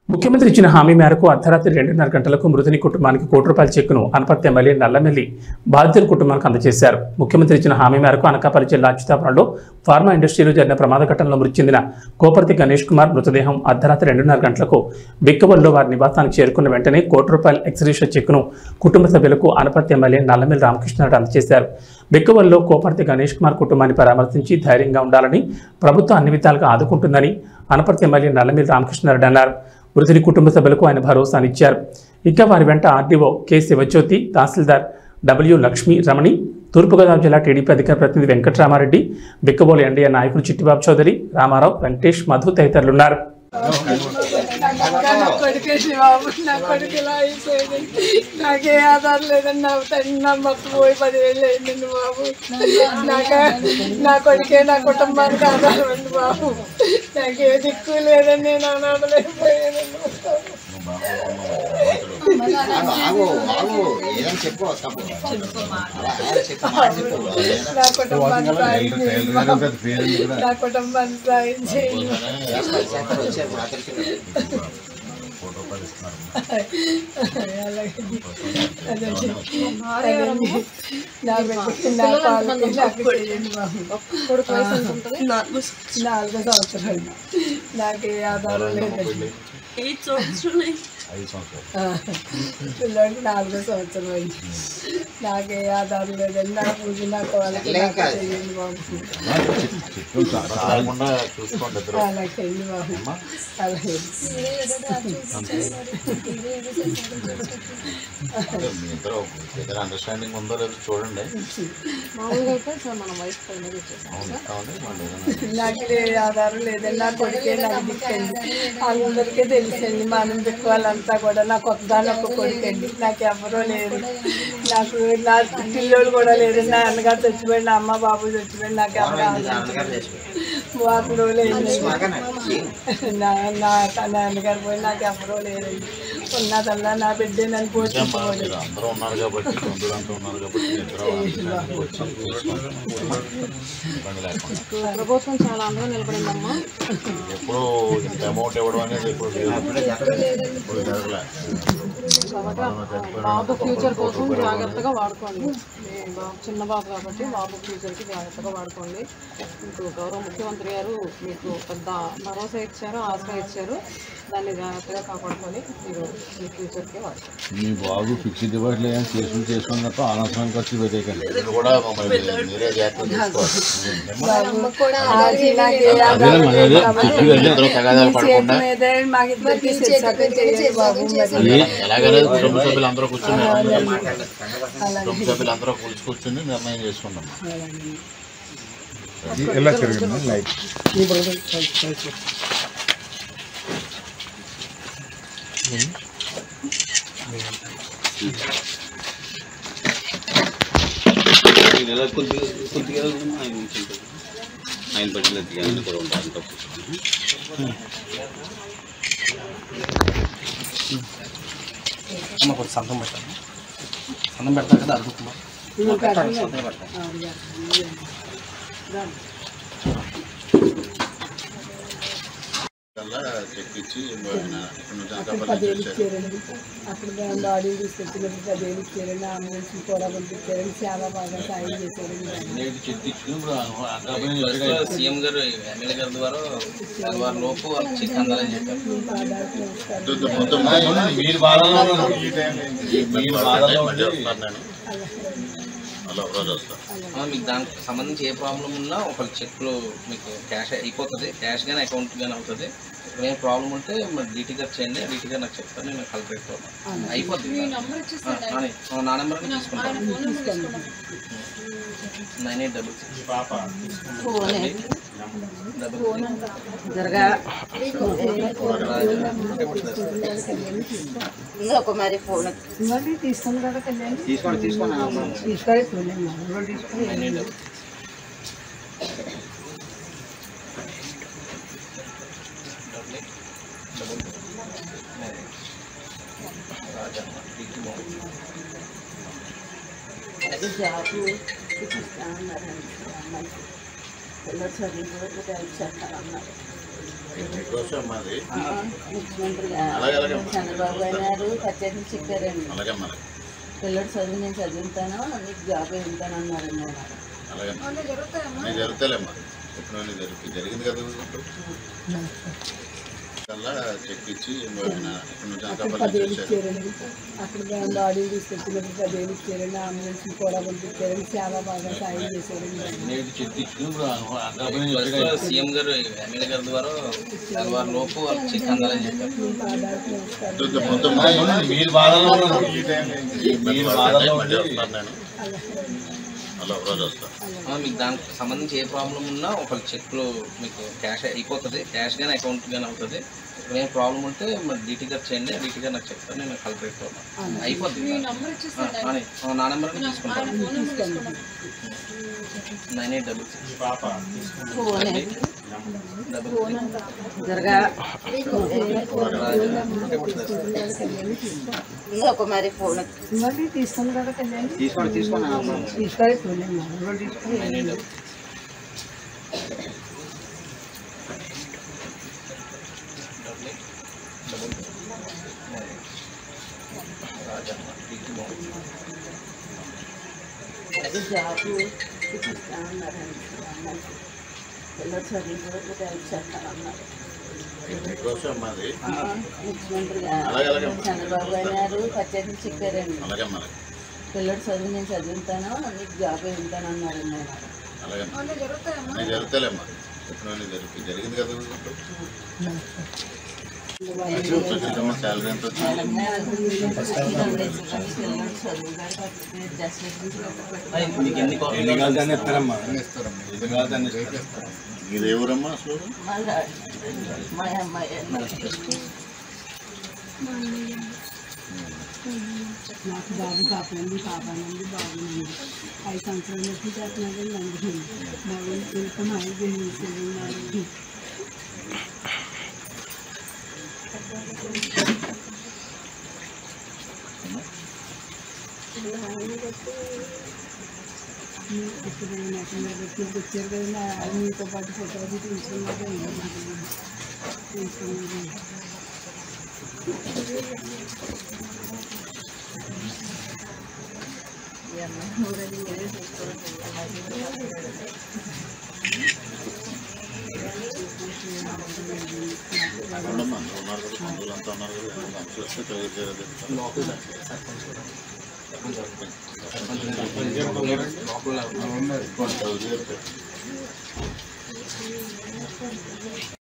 ముఖ్యమంత్రి ఇచ్చిన హామీ మేరకు అర్ధరాత్రి 2:30 గంటలకు మృతుని కుటుంబానికి ₹1,00,00,000 చెక్కును అనపర్తి ఎమ్మెల్యే నల్లమెల్లి బాధితుల కుటుంబానికి అందజేశారు. ముఖ్యమంత్రి ఇచ్చిన హామీ మేరకు అనకాపల్లి జిల్లా అచ్యుతాపురంలో ఫార్మా ఇండస్ట్రీలో జరిగిన ప్రమాద ఘటనలో మృతి చెందిన కోపర్తి గణేష్ కుమార్ మృతదేహం అర్ధరాత్రి 2:30 గంటలకు బిక్కవల్లో వారి నివాసానికి చేరుకున్న వెంటనే ₹1,00,00,000 ఎక్స్గ్రేషియా చెక్కును కుటుంబ సభ్యులకు అనపర్తి ఎమ్మెల్యే నల్లమెల్లి రామకృష్ణారెడ్డి అందజేశారు. బిక్కవల్లో కోపర్తి గణేష్ కుమార్ కుటుంబాన్ని పరామర్శించి ధైర్యంగా ఉండాలని, ప్రభుత్వం అన్ని విధాలుగా ఆదుకుంటుందని అనపర్తి ఎమ్మెల్యే నల్లమెల్లి రామకృష్ణారెడ్డి అన్నారు. మృతుడి కుటుంబ సభ్యులకు ఆయన భరోసానిచ్చారు. ఇక వారి వెంట RDO K Sivajyothi, tahsildar W Lakshmi Ramani, తూర్పుగోదావరి జిల్లా టీడీపీ అధికార ప్రతినిధి వెంకటరామారెడ్డి, బిక్కబోలు ఎన్డీఏ నాయకులు చిట్టిబాబు చౌదరి, రామారావు, వెంకటేష్, మధు తదితరులున్నారు. నాకే ఆధారం లేదని నా మొత్తం పోయి 10 ఏళ్ళు అయిందండి బాబు. నా కొడుకే నా కుటుంబానికి ఆధారం అండి బాబు. నాకే దిక్కు లేదని నేను అనాథలేకపోయానండి. నా కుటుంబాన్ని సాయం చేయండి. నాలుగో సంవత్సరాలు నాకే ఆధారం లేదండి. పిల్లడికి 4వ సంవత్సరం అయింది. నాకే ఆధారం లేదండి. నా పూజ నాకు వాళ్ళకి చేయండి బాబు. అలాగండి బాబు. అలాగే అండర్స్టాండింగ్ ఉందో లేదో చూడండి. నాకు ఆధారం లేదండి. నా కొడుకే నాకు దిక్కండి. అందరికీ తెలుసండి. మనం దిక్కు వాళ్ళంతా కూడా నాకు ఒక్కదాని ఒక్క కొడుకండి. నాకు ఎవరో లేరు. నాకు నా పిల్లోళ్ళు కూడా లేరు. నా అన్నగారు చచ్చిపోయి, నా అమ్మ బాబు చచ్చిపోయి, నాకు ఎవరు వారం రోజులు అయింది. నా అన్నగారు పోయి నాకు ఎవరో లేరండి. ఉన్నదల్లా నా బిడ్డ నన్ను పోషించుకోవాలి. ప్రభుత్వం చాలా అందరూ నిలబడిందమ్మా. ఎప్పుడు అమౌంట్ ఇవ్వడం అనేది బాబు ఫ్యూచర్ కోసం జాగ్రత్తగా వాడుకోండి. బాబు చిన్న బాబు కాబట్టి బాబు ఫ్యూచర్కి జాగ్రత్తగా వాడుకోండి. మీకు గౌరవ ముఖ్యమంత్రి గారు మీకు పెద్ద భరోసా ఇచ్చారు, ఆశ ఇచ్చారు. దాన్ని జాగ్రత్తగా కాపాడుకొని మీరు మీ ఫ్యూచర్కి వాడుకోండి. మీ బాబు ఫిక్స్డ్ డిపాజిట్ చేసుకున్నప్పుడు అనవసరం ఖర్చు పెట్టేకండి. కూడా మీరే ఎలాగైనా కుటుంబ సభ్యులందరూ కూర్చుని నిర్ణయం చేసుకున్నాం. ఎలా జరిగింది లైఫ్? కొద్దిగా ఆయన పట్టిన కూడా ఉంటారు. సంతం పెట్టాను. సంతం పెడతాను కదా అడుగుతున్నా. చెక్కిచ్చి అప్పుడు బాడీ తీసుకొచ్చినప్పుడు 10,000 ఇచ్చారండి. అంబులెన్స్ కూడా పంపించారండి. చాలా బాగా సాయం చేశారండి. సీఎం గారు ఎమ్మెల్యే గారి ద్వారా వారి లోపు చెక్ అందాలని చెప్పారు. మీకు దానికి సంబంధించి ఏ ప్రాబ్లం ఉన్నా ఒక చెక్లో మీకు క్యాష్ అయిపోతుంది. క్యాష్ కానీ అకౌంట్ కానీ అవుతుంది. ఏం ప్రాబ్లం ఉంటే మరి డీటీ గారు చేయండి. డీటీ గారు నాకు చెప్తాను. నేను కలెక్టరేట్ అయిపోతుంది. నా నెంబర్ అని తీసుకుంటాను. 9866. జాబు ఇస్తామన్నారండి. అమ్మాయికి పిల్లలు చదివిన వాళ్ళు హెల్ప్ చేస్తారన్నారు. ముఖ్యమంత్రి చంద్రబాబు గారు ప్రత్యేకంగా చెప్పారండి. పిల్లడు చదువు నేను చదువుతాను, నీకు జాబ్ వెళ్తాను అన్నారండి. జరుగుతాలేమ్మా జరిగింది కదా చెక్ ఇచ్చి అక్కడ బాడీ తీసుకొచ్చినప్పుడు 10,000 ఇచ్చారండి. అంబులెన్స్ కూడా పంపించారండి. చాలా బాగా సాయం చేశారండి. సీఎం గారు ఎమ్మెల్యే గారి ద్వారా తెల్లవారు లోపు చెక్ అందాలని చెప్పారు. మీకు దానికి సంబంధించి ఏ ప్రాబ్లం ఉన్నా ఒకళ్ళ చెక్లో మీకు క్యాష్ అయిపోతుంది, క్యాష్ కానీ అకౌంట్ కానీ అవుతుంది. ఏం ప్రాబ్లం ఉంటే మరి డీటీ గారు చేయండి, డీటీ గారు నాకు చెప్తాను, నేను కలెక్టరేట్ అయిపోతుంది. నా నెంబర్ తీసుకుంటాను 9866 మరి ఫోన్ తీసుకుని కదా జాబు ఇస్తామన్నారండి. పిల్లలు చదువు హెల్ప్ చేస్తామన్నారు. ముఖ్యమంత్రి చంద్రబాబు గారు ప్రత్యేకంగా చెప్పారండి. పిల్లడు చదువు నేను చదువుతాను, నీకు జాబ్ వెళ్తాను అన్నారండి. జరుగుతాలేమ్మా జరిగింది కదా శాలరీ ఎంత ఇది ఎవరమ్మా అసలు మా అమ్మాయి నాకు బాబు పాపనండి, పాపానండి, బాబునండి. 5 సంవత్సరాల నుంచి చేస్తున్నాడండి. అందుకని బాబు ఇంకా మా ఆయన చేసేది. వచ్చారు కదండి, మీతో పాటు ఫోటో తీసుకున్నారు. అంతా ఉన్నారు కదా చూస్తే తెలియజేయాలి.